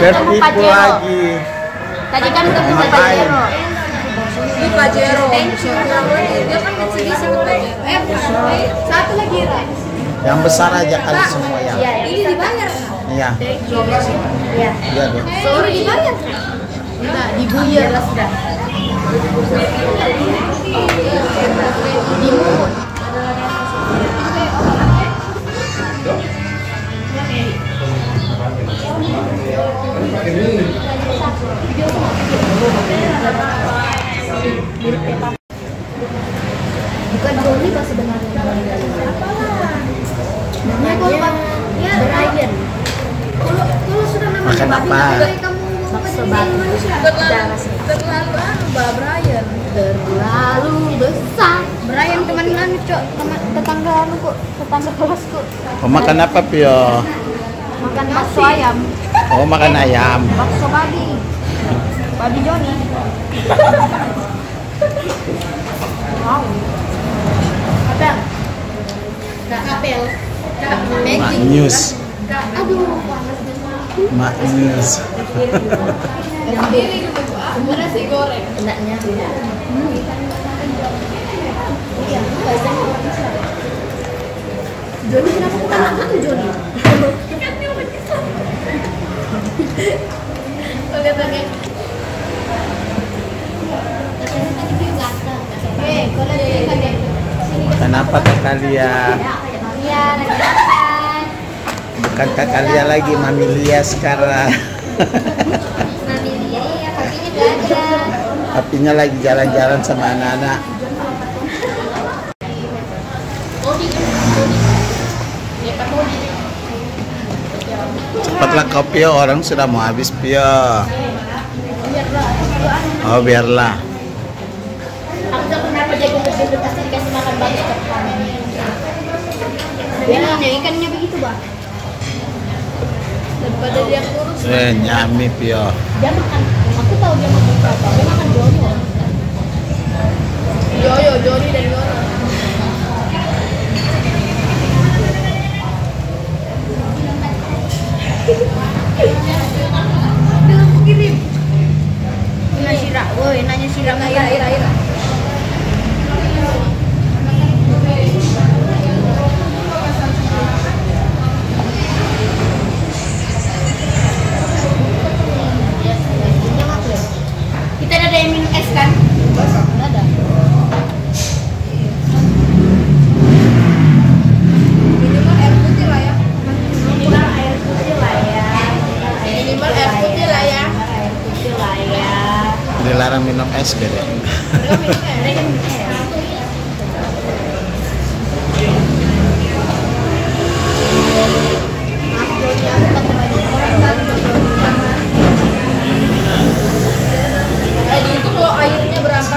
Tertipu lagi. Tadi kan udah bisa Ngapain? Pajero. Ini Pajero. Dia kan Mitsubishi tuh Pajero. Satu lagi Ra. Yang besar aja kali semua ya. Iya, Ini dibayar. Iya. Iya. Iya dong. Sorry dibayar. Enggak, diguyur lah sudah. Dimungut. Bukan Johnny pas sebenarnya. Namanya Brian. Kalau sudah nama Makan apa? Bakso batu. Terlalu Mbak Brian. Terlalu besar. Brian teman anu Cok, tetangga anu kok, tetangga kelasku. Oh, makan apa Pio? Makan bakso ayam, Oh, makan ayam. bakso babi. Babi Johnny. Wow. Apel. Kak Apel. Mak News. Aduh, panas banget. Mak News. Sebenarnya sih goreng. Enaknya. Iya, Johnny kenapa kita makan tuh Johnny? Oke. Makan apa Kak Kalia? Iya, lagi makan. Bukan Kak Kalia lagi, Mami Lia sekarang. Mami dia ya, papinya gak ada. Papinya lagi jalan-jalan sama anak-anak. Cepatlah kau Pio, orang sudah mau habis Pio. Oh biarlah. Aku tuh kenapa jadi gendut pasti dikasih makan bagus ke depan. Dia ikannya begitu bang. Daripada dia kurus. Nyami Pio. Dia makan, aku tahu dia makan apa. Dia makan joyo. Johnny dari orang. Bilang kirim. Nanya sirah nggak Ira. Kita ada yang minum es kan? Ada. Minimal air putih lah ya. Minimal air putih lah ya. Minimal air putih lah ya. Air putih lah ya. Dilarang minum es beda. Mereka minum es. Tadi itu kalau airnya berapa?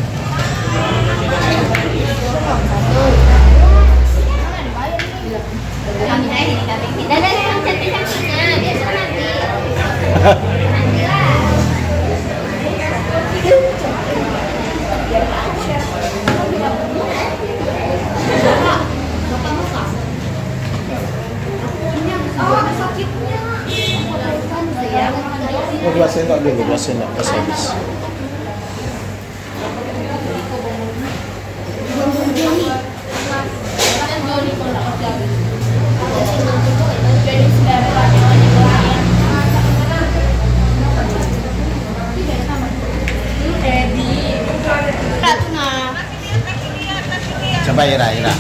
Dan yang cantik-cantiknya biasa nanti. Oh, 2 sendok dulu, 2 sendok pas habis. Coba Ira. Ya.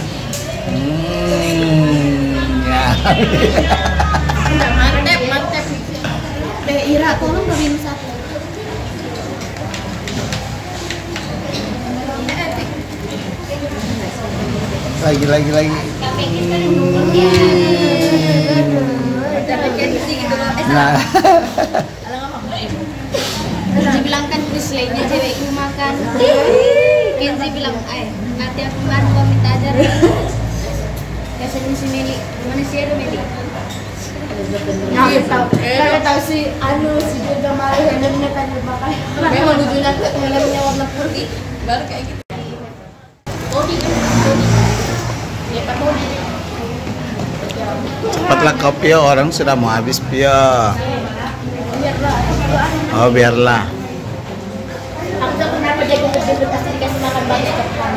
Mantep. Ira, tolong gak minum satu. Lagi. Nah, Kenzi bilang kan dislike-nya cewekku makan. Kenzi bilang, nanti aku baru mau minta ajar. Biasanya si Meli, mana sih ada Meli? Kalau tahu si si Jojo malah helmnya tadi pakai. Memang lucunya helmnya warna putih, baru kayak gitu. Ya Pak Bodi. cepatlah kau Pio, orang sudah mau habis Pio. Oh, biarlah. Aku tuh kenapa dia gendut-gendut pasti dikasih makan banyak depan.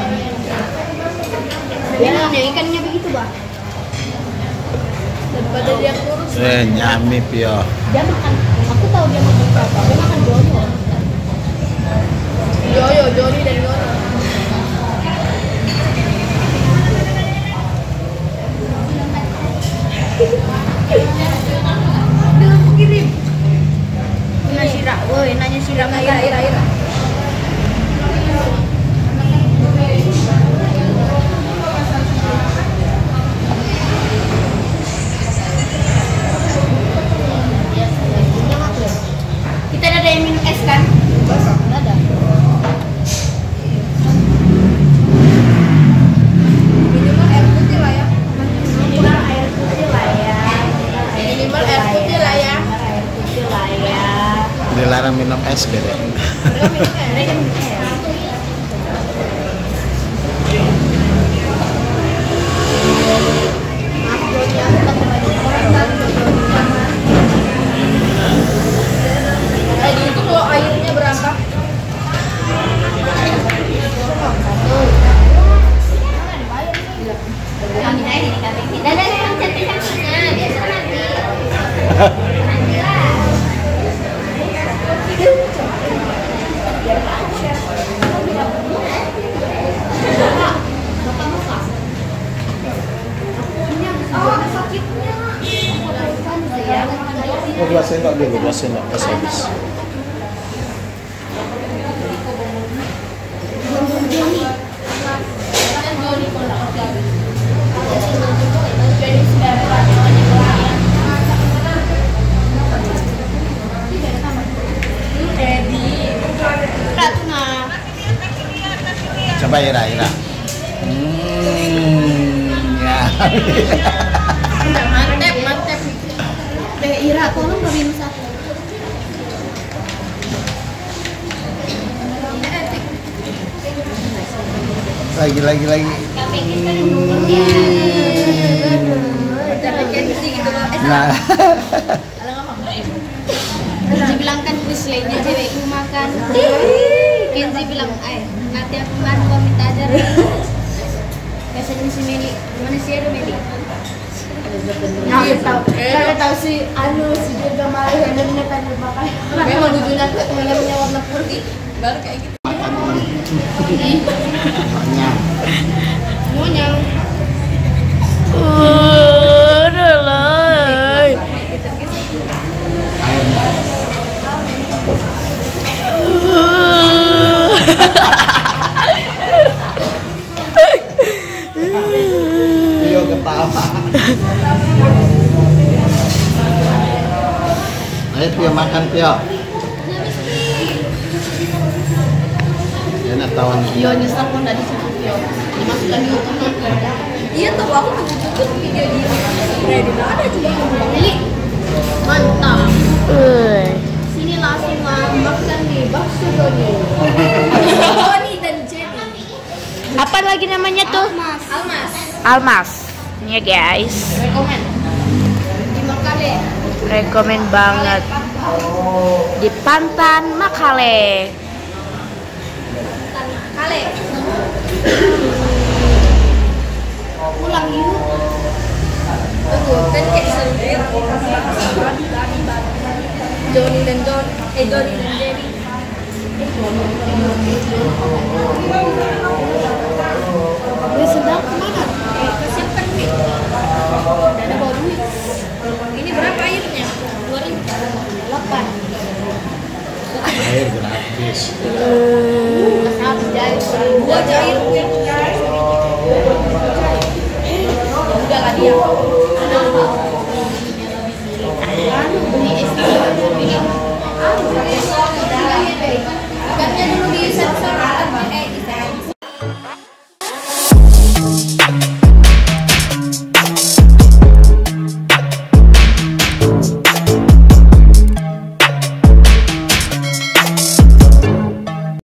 Gimana ya ikannya begitu, Bah? Daripada dia kurus. Nyami Pio. Dia makan, aku tahu dia makan apa. Dia makan dono. Joni dan Dono. Bilang aku kirim. Nanya Sira, woi, nanya Sira makan. Ira. Kita ada yang minum es kan? Ada. Minimal air putih lah ya. Minimal air putih lah ya. Minimal air putih lah ya. Air putih lah ya. Dilarang minum es, Bede. Mereka minum es. Di itu kalau airnya berapa? Kami aja nih kami. Dan ada yang cantik-cantiknya, biasa nanti. Nanti lah. Oh, sakitnya. Oh, 2 sendok dulu, 2 sendok pas habis. Coba Ira. Ya. Mantep. Ira, tolong gak minum satu. Lagi. Nah, Kenzi bilang kan selainnya cewekku makan. Kenzi bilang, nanti aku makan kau minta ajar. Biasanya si Meli, mana sih ada Meli? Kalian tahu si dia udah malah helmnya kan dipakai. Memang lucunya helmnya warna putih. Baru kayak gitu. Monyang. Pio ketawa. Ayo Pio makan Pio. Enak tawan. Yo nyesal kok nggak disebut Yo. Dimasukkan di YouTube. Iya tahu aku tuh YouTube video dia. Udah ada juga. Meli, mantap. Sini langsung makan nih bakso Doni. Doni dan Jenny. Apa lagi namanya tuh? Almas. Almas. Ya guys, Rekomen. Dimakan deh. rekomen banget di Pantan Makale. Kale. Pulang yuk. Tunggu, kan kayak sendiri. Doni dan Jenny. Beli sedang kemana? Kesiapkan duit. Dana bawa duit. Ini berapa airnya? 2.008. Air gratis. Satu jair, 2 jair. Udah lah dia. Beli es krim. Ikannya dulu di sensor.